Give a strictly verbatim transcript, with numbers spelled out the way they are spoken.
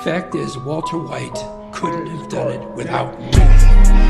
fact is, Walter White couldn't have done it without me.